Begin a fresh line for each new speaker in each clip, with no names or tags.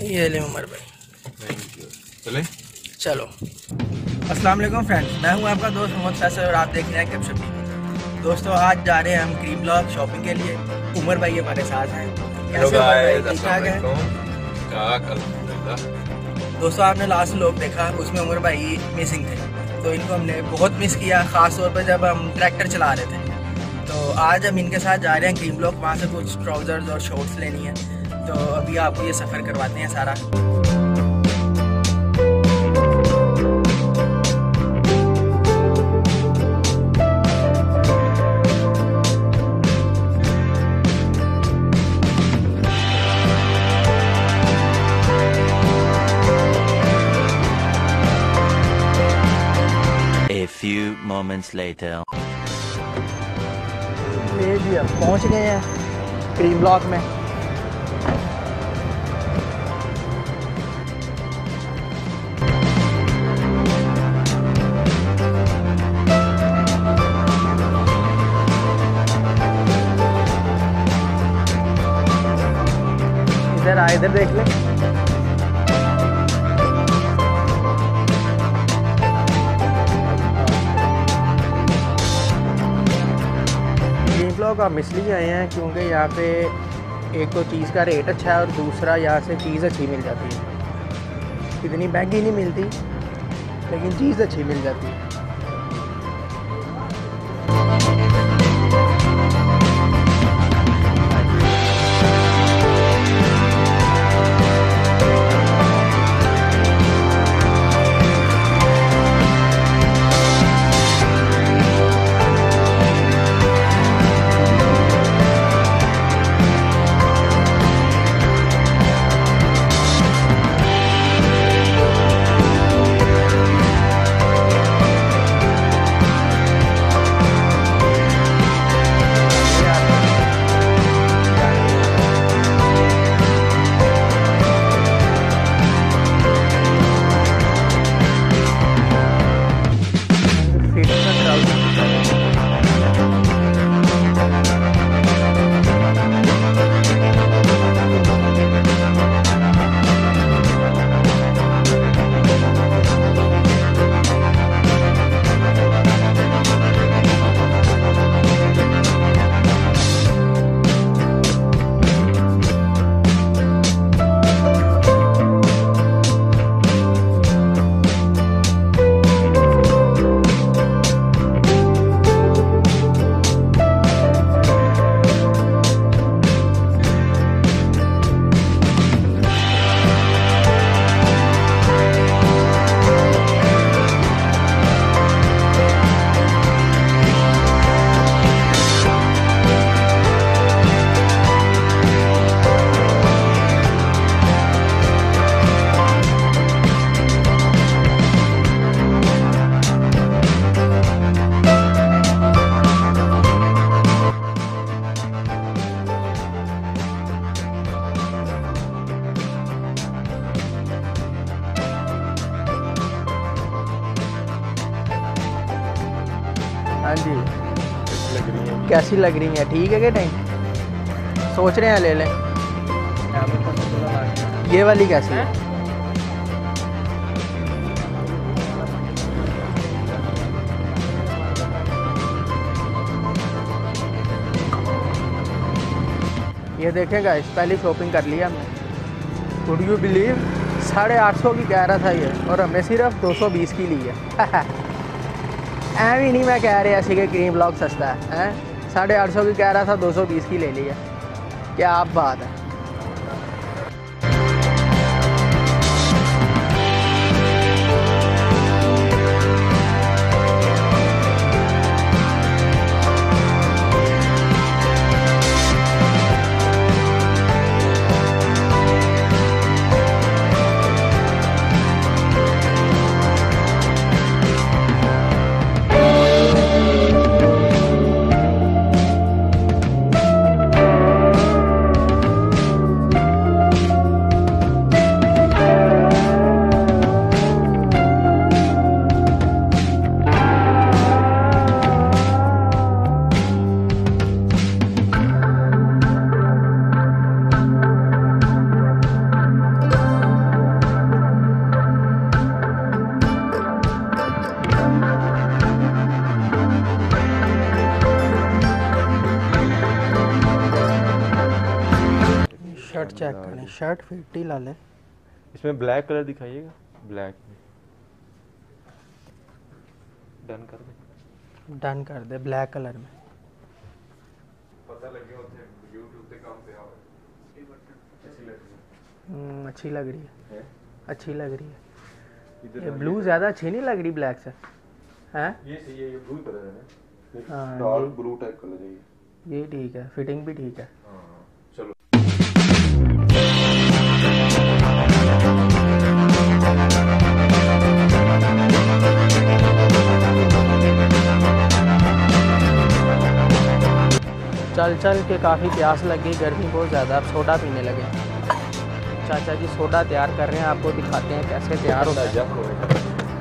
ये ले उमर भाई,
थैंक यू। चले
चलो। अस्सलाम वालेकुम फ्रेंड्स, मैं हूं आपका दोस्त मोहम्मद फैसल और आप देख रहे हैं कैप्शन टीवी। दोस्तों आज जा रहे हैं हम क्रीम ब्लॉक शॉपिंग के लिए। उमर भाई हमारे साथ हैं।
हेलो गाइस,
ठीक-ठाक है? दोस्तों आपने लास्ट लोग देखा, उसमें उमर भाई मिसिंग थे, तो इनको हमने बहुत मिस किया, ख़ास तौर पर जब हम ट्रैक्टर चला रहे थे। तो आज हम इनके साथ जा रहे हैं क्रीम ब्लॉक, वहाँ से कुछ ट्राउज़र्स और शॉर्ट्स लेनी है। तो अभी आपको ये सफ़र करवाते हैं सारा।
A few moments later.
ले जी अब पहुँच गए हैं क्रीम ब्लॉक में। इधर आ, इधर देख ले। ब्लॉक आप इसलिए आए हैं क्योंकि यहाँ पे एक तो चीज़ का रेट अच्छा है और दूसरा यहाँ से चीज़ अच्छी मिल जाती है। इतनी महंगी नहीं मिलती लेकिन चीज़ अच्छी मिल जाती है। हाँ जी, कैसी लग रही है? ठीक है कि नहीं? सोच रहे हैं ले लें। ये वाली कैसी है? ये देखें गाइस, पहली शॉपिंग कर लिया हमने। वुड यू बिलीव 850 की कह रहा था ये और हमने सिर्फ 220 की ली है। भी नहीं मैं कह रहा कि क्रीम ब्लॉक सस्ता है, 850 की कह रहा था, 220 की ले लिया। क्या आप बात है। चेक करें, शर्ट फिट ही ला लें।
इसमें ब्लैक कलर दिखाइएगा, ब्लैक में डन कर दे।
डन कर दे ब्लैक कलर में।
पता लगे होते YouTube पे काम पे आओ।
अच्छी लग रही है, अच्छी लग रही है।
इधर
ये ब्लू ज़्यादा अच्छी नहीं लग रही ब्लैक से, हैं?
ये सही है, ये ब्लू कलर है ना,
हाँ,
डार्क ब्लू टाइप कलर है ये।
ठीक है, फिटिंग भी ठीक है।
हाँ चलो।
चल चल के काफ़ी प्यास लगी, गर्मी बहुत ज़्यादा, अब सोडा पीने लगे। चाचा जी सोडा तैयार कर रहे हैं, आपको दिखाते हैं कैसे तैयार होता है।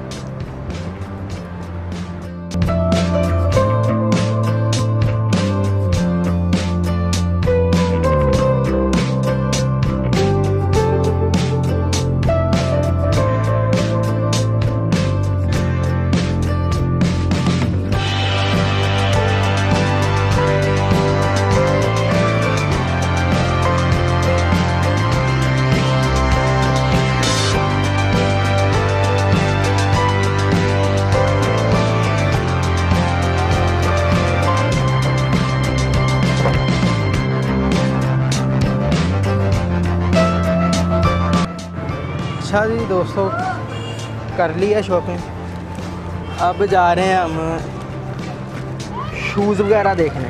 अच्छा जी दोस्तों, कर लिया शॉपिंग, अब जा रहे हैं हम शूज़ वगैरह देखने।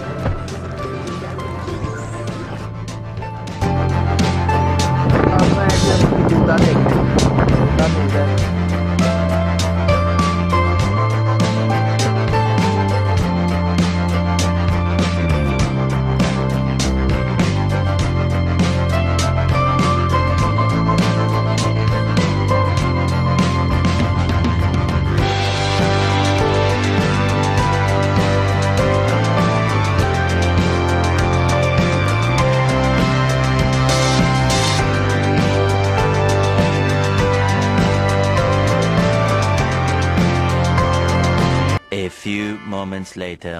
अब मैं जूता देखने, जूता मिल जाए।
A few moments later.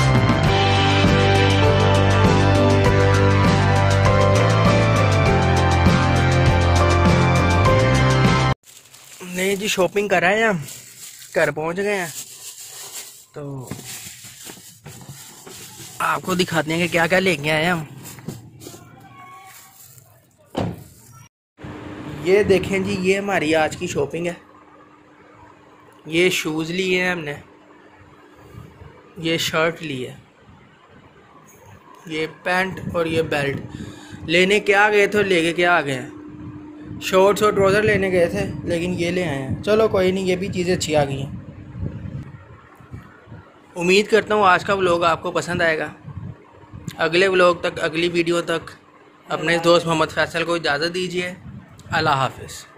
नहीं जी, शॉपिंग कर आए हैं हम, घर पहुंच गए हैं, तो आपको दिखाते हैं कि क्या क्या लेके आए हैं हम। ये देखें जी, ये हमारी आज की शॉपिंग है। ये शूज़ लिए हैं हमने, ये शर्ट ली है, ये पैंट और ये बेल्ट। लेने क्या गए थे और लेके क्या आ गए हैं। शॉर्ट्स और ट्राउज़र लेने गए थे, लेकिन ये ले आए हैं। चलो कोई नहीं, ये भी चीज़ें अच्छी आ गई हैं। उम्मीद करता हूँ आज का व्लॉग आपको पसंद आएगा। अगले व्लॉग तक, अगली वीडियो तक अपने दोस्त मोहम्मद फैसल को इजाज़त दीजिए। अल्लाह हाफिज़।